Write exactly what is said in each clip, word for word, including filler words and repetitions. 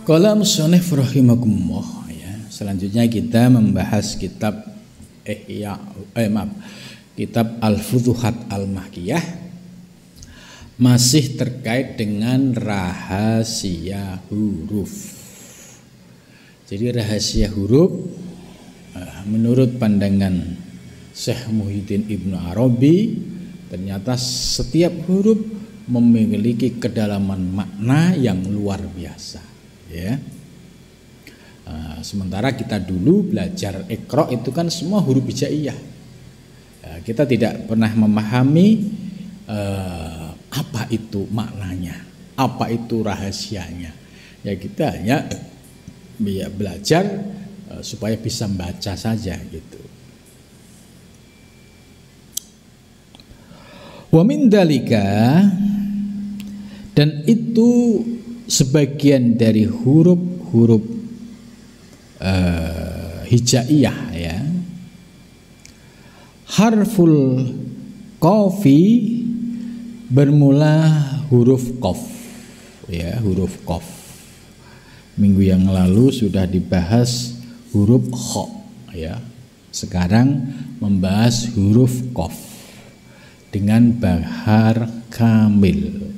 Qala musannif rahimakumullah ya. Selanjutnya kita membahas kitab Ihya eh maaf, kitab Al-Futuhat Al-Makkiyah, masih terkait dengan rahasia huruf. Jadi rahasia huruf menurut pandangan Syekh Muhyiddin Ibnu Arabi, ternyata setiap huruf memiliki kedalaman makna yang luar biasa ya. Uh, sementara kita dulu belajar Iqra itu kan semua huruf hijaiyah. Uh, kita tidak pernah memahami uh, apa itu maknanya, apa itu rahasianya. Ya kita hanya ya, belajar uh, supaya bisa membaca saja gitu. Wa min dalika, dan itu sebagian dari huruf-huruf uh, hijaiyah ya. Harful qafi bermula huruf qaf ya, huruf qaf. Minggu yang lalu sudah dibahas huruf kha ya. Sekarang membahas huruf qaf dengan bahar kamil.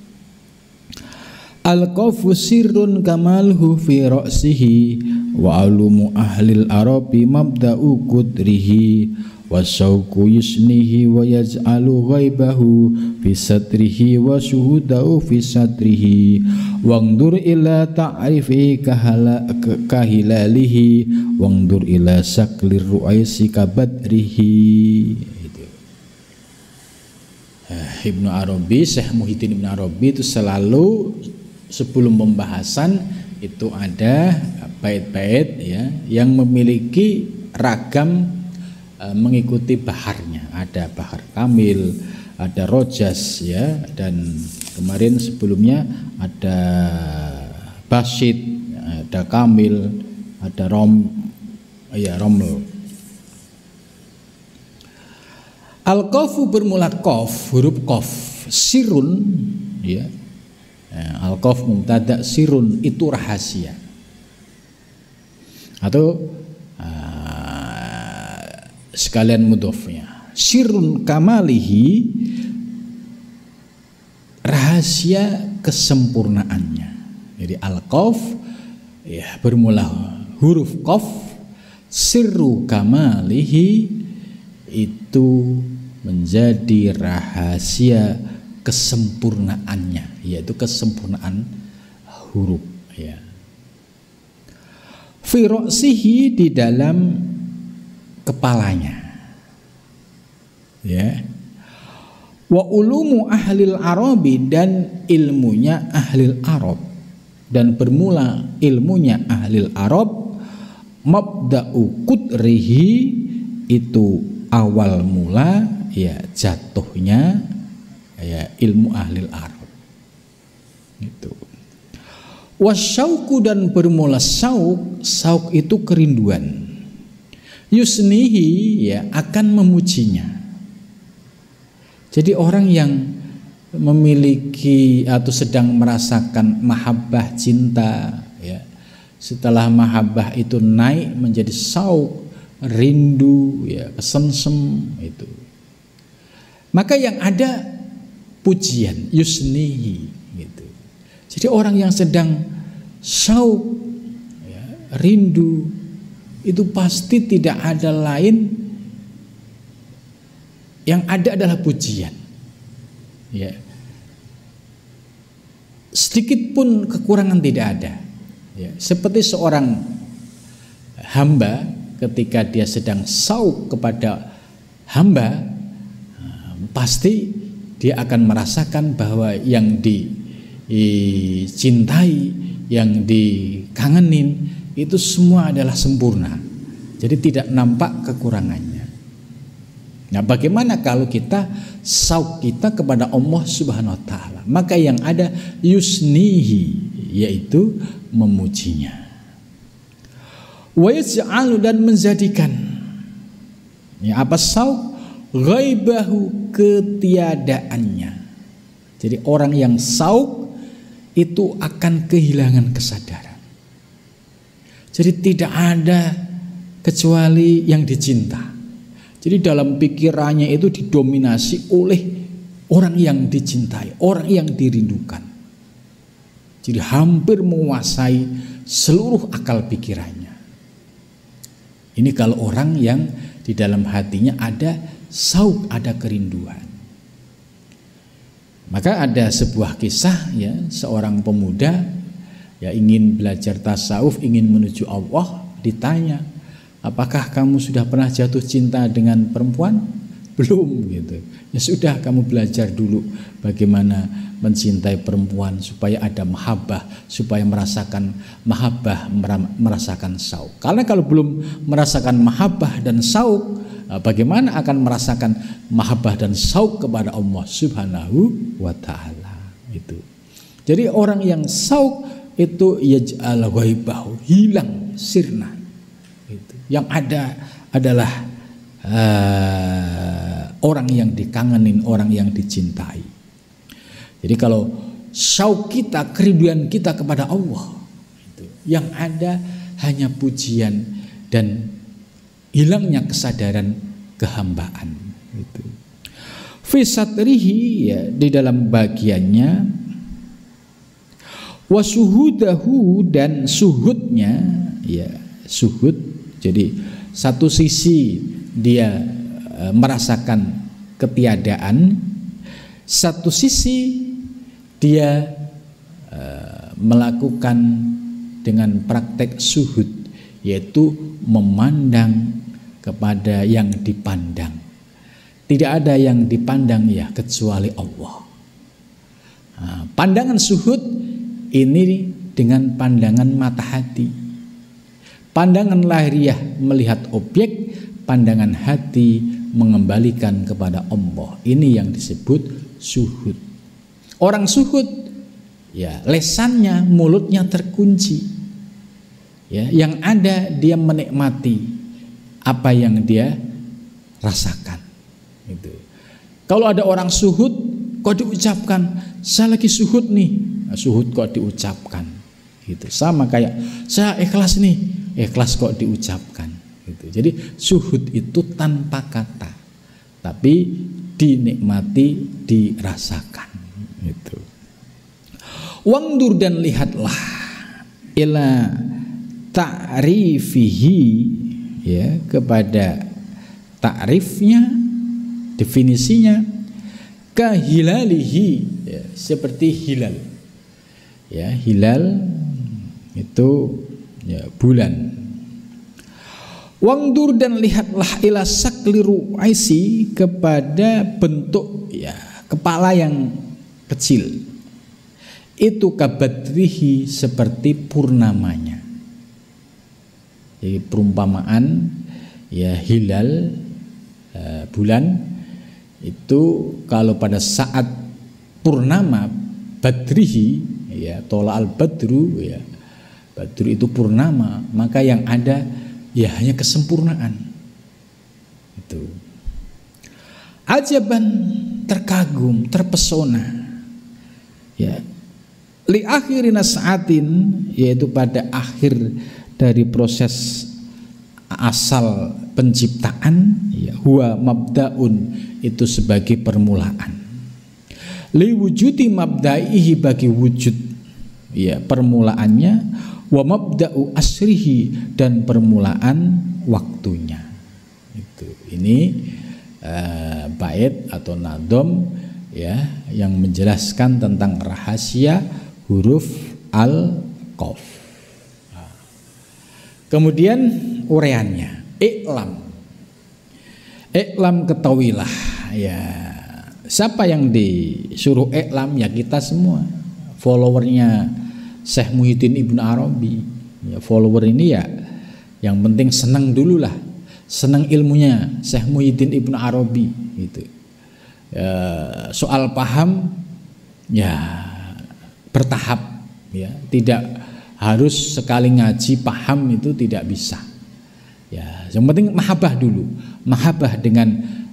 Al-qafu sirrun kamalhu fi ra'sihi wa alumu ahlil arabi mabda'u qudrihi wa syauqu yusnihi wa yaj'alu ghaibahu fi satrihi wa syuhudahu fi satrihi wangdur ila ta'rifi kahala kahilalihi wangdur ila saklir ru'aisi kabadrihi. Ibnu Arabi, Syekh Muhyiddin Ibnu Arabi itu selalu sebelum pembahasan itu ada bait-bait ya yang memiliki ragam e, mengikuti baharnya. Ada bahar kamil, ada rojas ya, dan kemarin sebelumnya ada basit, ada kamil, ada rom ya roml. Al-qafu bermula qaf, huruf qaf, sirun ya. Al-qaf mubtada, sirun itu rahasia. Atau uh, sekalian mudhofnya. Sirun kamalihi, rahasia kesempurnaannya. Jadi al-qaf ya bermula huruf qaf, sirru kamalihi itu menjadi rahasia kesempurnaannya, yaitu kesempurnaan huruf ya. Fi ra'sihi, di dalam kepalanya ya. Wa ulumu ahlil arabi, dan ilmunya ahlil arab, dan bermula ilmunya ahlil arab mabda'u qudrihi, itu awal mula ya jatuhnya ya ilmu ahlil arab itu. Wasyauku, dan bermula sauk, sauk itu kerinduan. Yusnihi ya akan memujinya. Jadi orang yang memiliki atau sedang merasakan mahabbah, cinta ya, setelah mahabbah itu naik menjadi sauk, rindu ya, kesengsem itu, maka yang ada pujian, yusnihi gitu. Jadi orang yang sedang syauq ya, rindu, itu pasti tidak ada lain, yang ada adalah pujian ya. Sedikit pun kekurangan tidak ada ya. Seperti seorang hamba ketika dia sedang syauq kepada hamba, pasti dia akan merasakan bahwa yang dicintai, yang dikangenin itu semua adalah sempurna. Jadi tidak nampak kekurangannya. Nah, bagaimana kalau kita syauq kita kepada Allah Subhanahu wa taala? Maka yang ada yusnihi, yaitu memujinya. Wa yaj'alu, dan menjadikan ya apa syauq, ghaibahu, ketiadaannya. Jadi orang yang syauq itu akan kehilangan kesadaran. Jadi tidak ada kecuali yang dicinta. Jadi dalam pikirannya itu didominasi oleh orang yang dicintai, orang yang dirindukan. Jadi hampir menguasai seluruh akal pikirannya. Ini kalau orang yang di dalam hatinya ada sauk, ada kerinduan. Maka ada sebuah kisah ya, seorang pemuda ya ingin belajar tasawuf, ingin menuju Allah, ditanya, apakah kamu sudah pernah jatuh cinta dengan perempuan? Belum gitu. Ya sudah, kamu belajar dulu bagaimana mencintai perempuan supaya ada mahabbah, supaya merasakan mahabbah, merasakan sauk. Karena kalau belum merasakan mahabbah dan sauk, bagaimana akan merasakan mahabbah dan sauk kepada Allah Subhanahu wa taala itu. Jadi orang yang sauk itu yaj'al ghaibahu, hilang sirna. Itu. Yang ada adalah uh, orang yang dikangenin, orang yang dicintai. Jadi kalau sauk kita, kerinduan kita kepada Allah, itu, yang ada hanya pujian dan hilangnya kesadaran kehambaan. Itu. Fi satrihi, ya, di dalam bagiannya, wasuhudahu, dan suhudnya, ya, suhud. Jadi satu sisi dia e, merasakan ketiadaan, satu sisi dia e, melakukan dengan praktek suhud, yaitu memandang kepada yang dipandang. Tidak ada yang dipandang ya kecuali Allah. Nah, pandangan suhud ini dengan pandangan mata hati. Pandangan lahiriah melihat objek, pandangan hati mengembalikan kepada Allah. Ini yang disebut suhud. Orang suhud ya lesannya, mulutnya terkunci. Ya, yang ada dia menikmati apa yang dia rasakan. Gitu. Kalau ada orang suhud kok diucapkan, saya lagi suhud nih. Nah, suhud kok diucapkan. Gitu. Sama kayak saya ikhlas nih, ikhlas kok diucapkan. Gitu. Jadi suhud itu tanpa kata, tapi dinikmati, dirasakan. Gitu. Wangdur, dan lihatlah ila ta'rifihi, ya, kepada takrifnya, definisinya, kahilalihi, ya, seperti hilal. Ya, hilal itu ya, bulan. Wangdur, dan lihatlah ila sakli ru'aisi, kepada bentuk ya kepala yang kecil. Itu kabadrihi, seperti purnamanya. Jadi perumpamaan ya hilal uh, bulan itu kalau pada saat purnama badrihi, ya tola al badru, ya badru itu purnama, maka yang ada ya hanya kesempurnaan. Itu ajaban, terkagum, terpesona, ya li akhirina saatin, yaitu pada akhir dari proses asal penciptaan, ya huwa mabdaun, itu sebagai permulaan, li wujudi mabdaihi, bagi wujud ya permulaannya, wa mabda'u asrihi, dan permulaan waktunya. Itu ini uh, bait atau nadom ya yang menjelaskan tentang rahasia huruf al-qaf. Nah. Kemudian ureannya, iklam. Iklam, ketahuilah, ya. Siapa yang disuruh iklam? Ya kita semua, followernya Syekh Muhyiddin Ibnu Arabi. Ya, follower ini ya yang penting senang dulu lah, senang ilmunya Syekh Muhyiddin Ibnu Arabi gitu. Ya, soal paham ya bertahap, ya tidak harus sekali ngaji paham, itu tidak bisa. Ya, yang penting mahabbah dulu, mahabbah dengan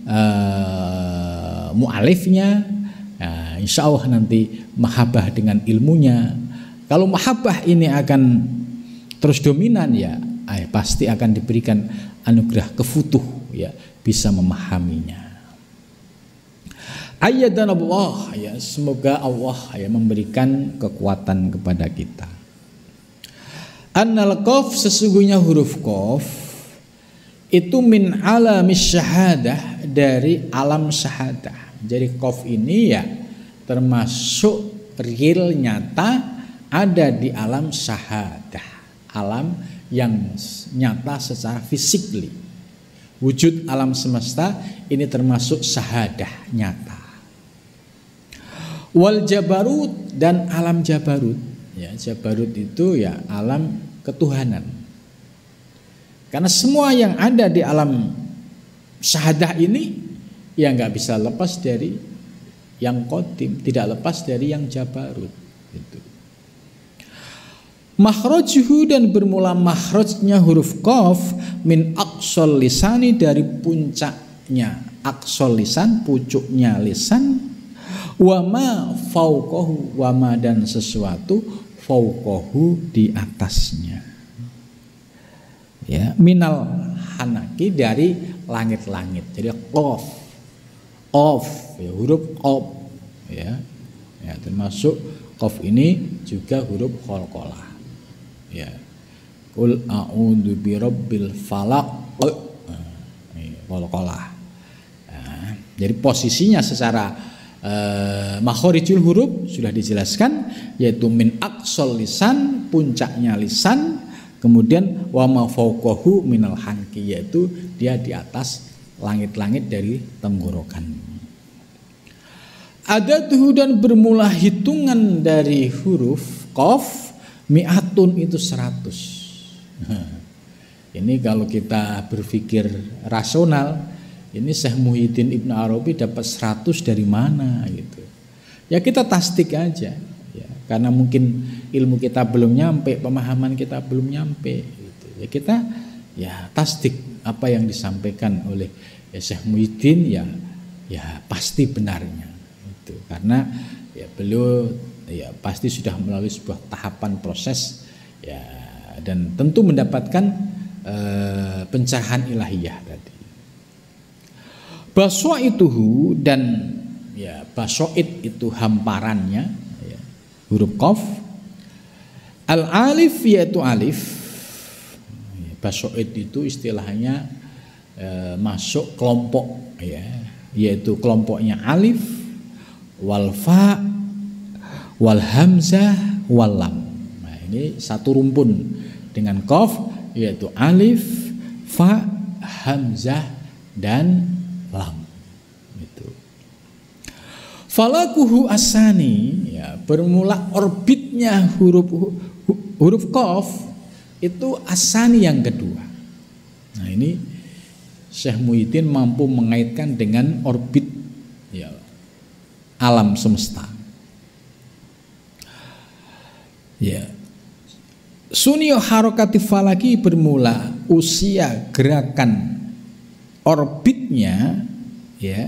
uh, mu'alifnya, ya, insya Allah nanti mahabbah dengan ilmunya. Kalau mahabbah ini akan terus dominan ya eh, pasti akan diberikan anugerah kefutuh ya, bisa memahaminya. Ayatan Allah ya, semoga Allah ya memberikan kekuatan kepada kita. Annal qaf, sesungguhnya huruf qaf itu min alamis syahadah, dari alam syahadah. Jadi qaf ini ya termasuk real, nyata, ada di alam syahadah, alam yang nyata secara fisikly. Wujud alam semesta ini termasuk syahadah, nyata. Wal jabarut, dan alam jabarut ya, jabarut itu ya alam ketuhanan. Karena semua yang ada di alam syahadah ini ya nggak bisa lepas dari yang qadim, tidak lepas dari yang jabarut itu. Makhrajuhu, dan bermula makhrajnya huruf qaf min aqsal lisani, dari puncaknya aqsal lisan, pucuknya lisan. Wama fauqahu, wama dan sesuatu fauqahu di atasnya. Ya, minal hanaki, dari langit-langit. Jadi qaf, qaf ya, huruf qaf ya. Ya, termasuk qaf ini juga huruf qalqalah. Ya. Qul a'udzu birabbil falaq. Ini qalqalah. Nah, jadi posisinya secara Uh, makhorijul huruf sudah dijelaskan, yaitu min aqsal lisan, puncaknya lisan, kemudian wa ma fauqahu minal hanki, yaitu dia di atas langit-langit dari tenggorokan. Adatuhu, dan bermula hitungan dari huruf qaf mi'atun, itu seratus. Ini kalau kita berpikir rasional, ini Syekh Muhyiddin Ibn Arabi dapat seratus dari mana gitu. Ya kita tasdik aja ya, karena mungkin ilmu kita belum nyampe, pemahaman kita belum nyampe gitu. Ya kita ya tasdik apa yang disampaikan oleh ya Syekh Muhyiddin ya ya pasti benarnya itu. Karena ya beliau ya pasti sudah melalui sebuah tahapan proses ya, dan tentu mendapatkan eh, pencerahan ilahiyah tadi. Basoituhu, dan ya basoit itu hamparannya ya, huruf qaf. Al alif, yaitu alif. Basoit itu istilahnya eh, masuk kelompok ya, yaitu kelompoknya alif, wal fa, wal hamzah, wal lam. Nah, ini satu rumpun dengan qaf, yaitu alif, fa, hamzah, dan lam itu. Falakuhu asani ya, bermula orbitnya huruf huruf qaf itu asani, yang kedua. Nah ini Syekh Muhyiddin mampu mengaitkan dengan orbit ya, alam semesta. Ya. Sunio harokati falaki, bermula usia gerakan orbitnya ya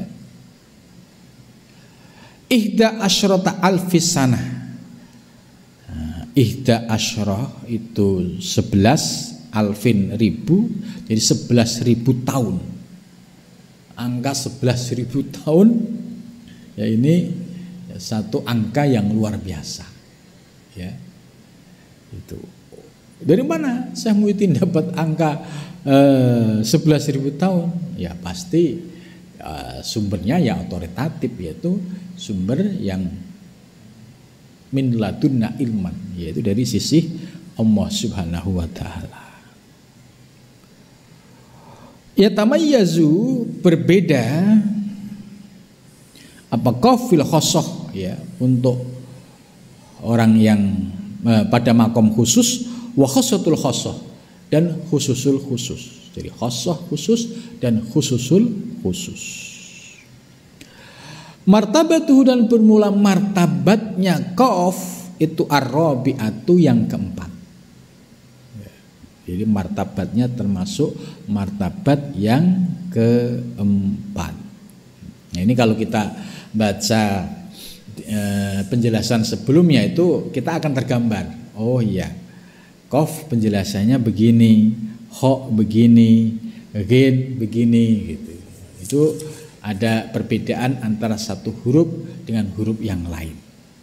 ihda asyrota alfis sana. Nah, ihda asyrah itu sebelas, alfin ribu, jadi sebelas ribu tahun. Angka sebelas ribu tahun ya, ini ya, satu angka yang luar biasa ya. Itu dari mana Syekh Muhyiddin dapat angka eh, sebelas ribu tahun? Ya pasti eh, sumbernya ya otoritatif, yaitu sumber yang min ladunna ilman, yaitu dari sisi Allah Subhanahu wa taala. Ya tamayyazu, berbeda apa qafil khosoh ya, untuk orang yang eh, pada makom khusus, wa khosotul khosoh, dan khususul khusus. Jadi khosoh khusus dan khususul khusus. Martabatuhu, dan bermula martabatnya qaf itu ar-rabi'atu, yang keempat. Jadi martabatnya termasuk martabat yang keempat. Nah, ini kalau kita baca e, penjelasan sebelumnya itu kita akan tergambar. Oh iya, Qaf penjelasannya begini, Kha begini, Ghin begini gitu. Itu ada perbedaan antara satu huruf dengan huruf yang lain.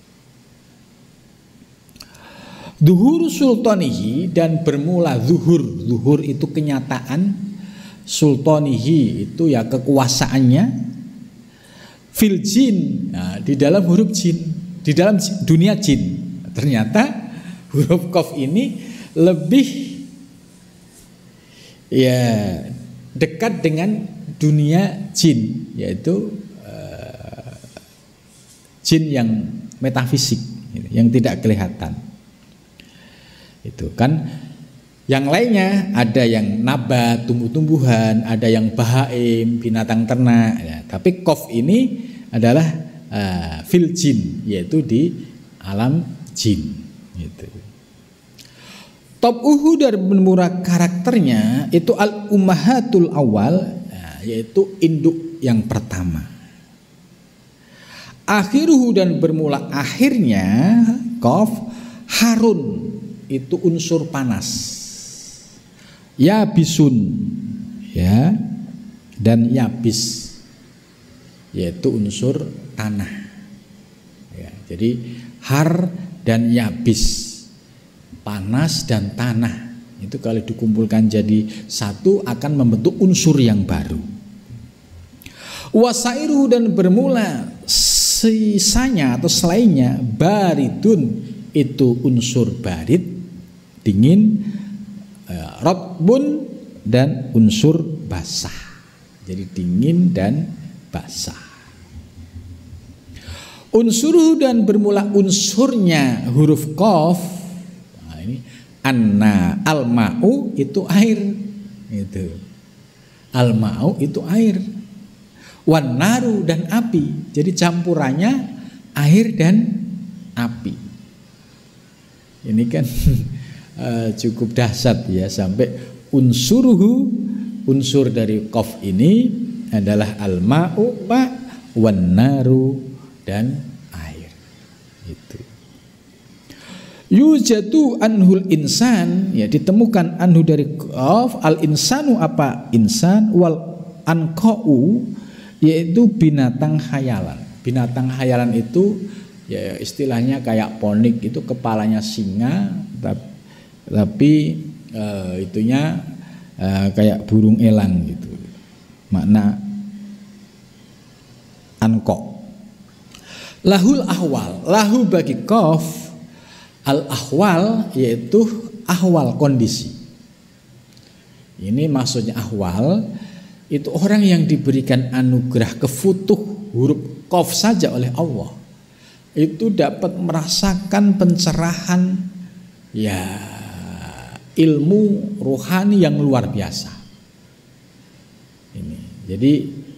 Zuhur sultanihi, dan bermula zuhur. Zuhur itu kenyataan, sultanihi itu ya kekuasaannya. Fil jin, nah, di dalam huruf jin, di dalam dunia jin. Ternyata huruf qaf ini lebih ya dekat dengan dunia jin, yaitu uh, jin yang metafisik, yang tidak kelihatan. Itu kan yang lainnya ada yang nabat, tumbuh-tumbuhan, ada yang bahaim, binatang ternak ya. Tapi qaf ini adalah uh, fil jin, yaitu di alam jin gitu. Top uhu dari bermula karakternya itu al ummahatul awal, nah, yaitu induk yang pertama. Akhiruhu, dan bermula akhirnya qaf harun, itu unsur panas. Yabisun, ya, dan yabis, yaitu unsur tanah. Ya, jadi har dan yabis, panas dan tanah, itu kalau dikumpulkan jadi satu akan membentuk unsur yang baru. Wasairu, dan bermula sisanya atau selainnya baridun, itu unsur barid, dingin, rotbun, dan unsur basah. Jadi dingin dan basah. Unsur, dan bermula unsurnya huruf qaf. Nah, ini anna al-ma'u, itu air. Itu. Al-ma'u itu air. Wan naru, dan api. Jadi campurannya air dan api. Ini kan uh, cukup dahsyat ya, sampai unsuruhu, unsur dari qaf ini adalah al-ma'u, ma, wan naru, dan air. Itu. Yujatu anhul insan, ya ditemukan anhu dari qaf, al insanu apa insan, wal anqa'u, yaitu binatang khayalan. Binatang khayalan itu ya istilahnya kayak ponik, itu kepalanya singa tapi, tapi uh, itunya uh, kayak burung elang gitu. Makna anko. Lahul ahwal, lahu bagi qaf al ahwal, yaitu ahwal kondisi. Ini maksudnya ahwal itu orang yang diberikan anugerah kefutuh huruf qaf saja oleh Allah, itu dapat merasakan pencerahan ya ilmu rohani yang luar biasa. Ini jadi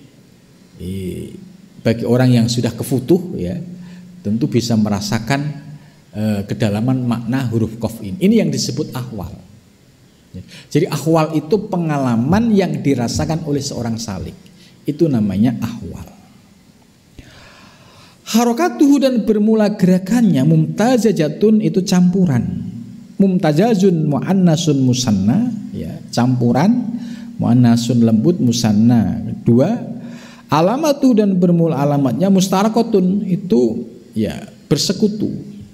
bagi orang yang sudah kefutuh ya tentu bisa merasakan eh, kedalaman makna huruf qaf ini. Ini yang disebut ahwal. Jadi ahwal itu pengalaman yang dirasakan oleh seorang salik, itu namanya ahwal. Harokatuhu, dan bermula gerakannya mumtazajatun, itu campuran. Mumtazajun muannasun musanna, ya campuran, muannasun lembut, musanna dua. Alamatu, dan bermula alamatnya mustarakotun, itu ya bersekutu.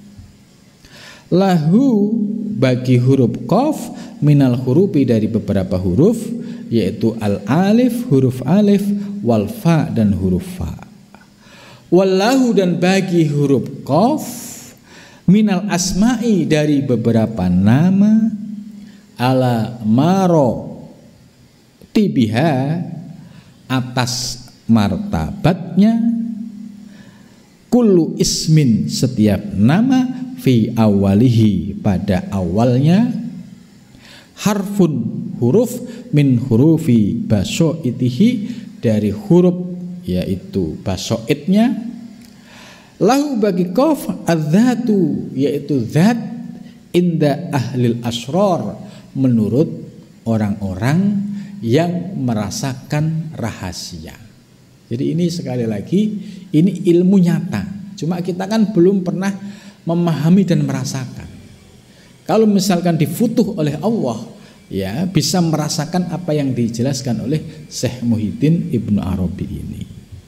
Lahu bagi huruf qaf minal hurufi, dari beberapa huruf, yaitu al alif, huruf alif, wal fa, dan huruf fa. Wallahu, dan bagi huruf qaf minal asma'i, dari beberapa nama, ala maro tibiha, atas martabatnya, kullu ismin, setiap nama, fi awalihi, pada awalnya, harfun, huruf, min hurufi basoitihi, dari huruf yaitu basoitnya. Lahu bagi qaf adzatu, yaitu zat, inda ahlil asrar, menurut orang-orang yang merasakan rahasia. Jadi ini sekali lagi, ini ilmu nyata. Cuma kita kan belum pernah memahami dan merasakan. Kalau misalkan difutuh oleh Allah, ya bisa merasakan apa yang dijelaskan oleh Syekh Muhyiddin Ibnu Arabi ini.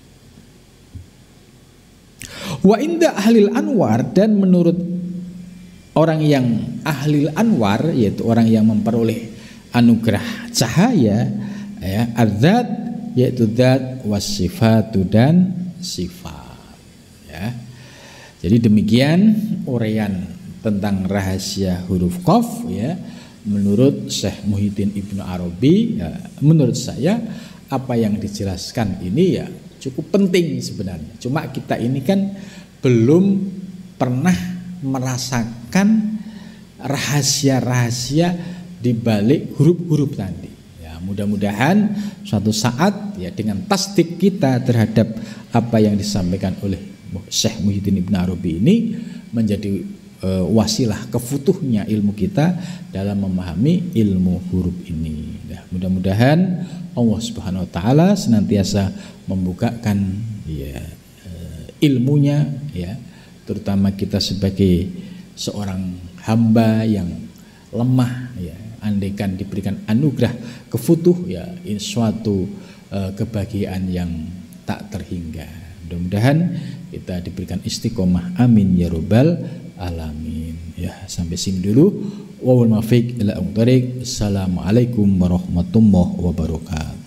Wa inda ahlil anwar, dan menurut orang yang ahlil anwar, yaitu orang yang memperoleh anugerah cahaya, ya, adzat, yaitu zat, wasifatu, dan sifat, ya. Jadi demikian uraian tentang rahasia huruf Qaf, ya, menurut Syekh Muhyiddin Ibnu Arabi. Ya, menurut saya apa yang dijelaskan ini ya cukup penting sebenarnya. Cuma kita ini kan belum pernah merasakan rahasia-rahasia di balik huruf-huruf tadi. Ya, mudah-mudahan suatu saat ya dengan tasdik kita terhadap apa yang disampaikan oleh Syekh Muhyiddin Ibnu Arabi ini menjadi e, wasilah kefutuhnya ilmu kita dalam memahami ilmu huruf ini. Ya, mudah-mudahan Allah Subhanahu wa taala senantiasa membukakan ya e, ilmunya, ya, terutama kita sebagai seorang hamba yang lemah, ya, andaikan diberikan anugerah kefutuh, ya, ini suatu e, kebahagiaan yang tak terhingga. Mudah-mudahan kita diberikan istiqomah, amin ya rabbal alamin. Ya, sampai sini dulu. Wal muwaffiq ila aqdariq. Assalamualaikum warahmatullahi wabarakatuh.